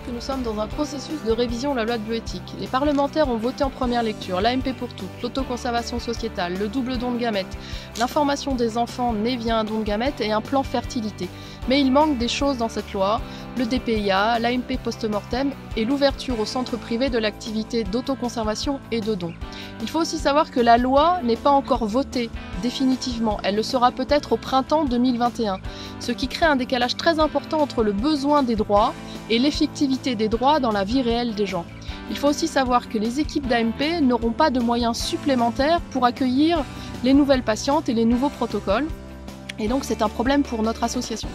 que nous sommes dans un processus de révision de la loi de bioéthique. Les parlementaires ont voté en première lecture l'AMP pour toutes, l'autoconservation sociétale, le double don de gamètes, l'information des enfants nés via un don de gamètes et un plan fertilité. Mais il manque des choses dans cette loi, le DPIA, l'AMP post-mortem et l'ouverture aux centres privés de l'activité d'autoconservation et de don. Il faut aussi savoir que la loi n'est pas encore votée définitivement, elle le sera peut-être au printemps 2021, ce qui crée un décalage très important entre le besoin des droits et l'effectivité des droits dans la vie réelle des gens. Il faut aussi savoir que les équipes d'AMP n'auront pas de moyens supplémentaires pour accueillir les nouvelles patientes et les nouveaux protocoles, et donc c'est un problème pour notre association.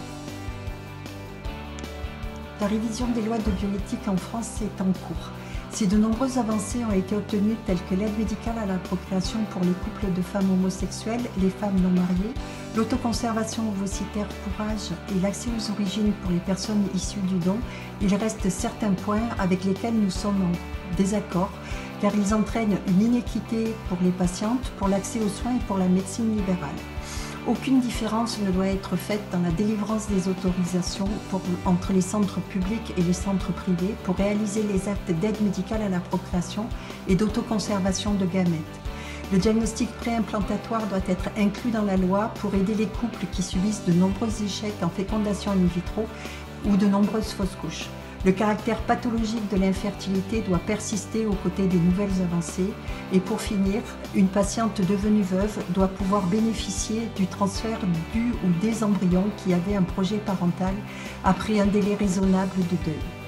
La révision des lois de bioéthique en France est en cours. Si de nombreuses avancées ont été obtenues, telles que l'aide médicale à la procréation pour les couples de femmes homosexuelles, les femmes non mariées, l'autoconservation ovocytaire pour âge et l'accès aux origines pour les personnes issues du don, il reste certains points avec lesquels nous sommes en désaccord, car ils entraînent une inéquité pour les patientes, pour l'accès aux soins et pour la médecine libérale. Aucune différence ne doit être faite dans la délivrance des autorisations entre les centres publics et les centres privés pour réaliser les actes d'aide médicale à la procréation et d'autoconservation de gamètes. Le diagnostic préimplantatoire doit être inclus dans la loi pour aider les couples qui subissent de nombreux échecs en fécondation in vitro ou de nombreuses fausses couches. Le caractère pathologique de l'infertilité doit persister aux côtés des nouvelles avancées. Et pour finir, une patiente devenue veuve doit pouvoir bénéficier du transfert du ou des embryons qui avaient un projet parental après un délai raisonnable de deuil.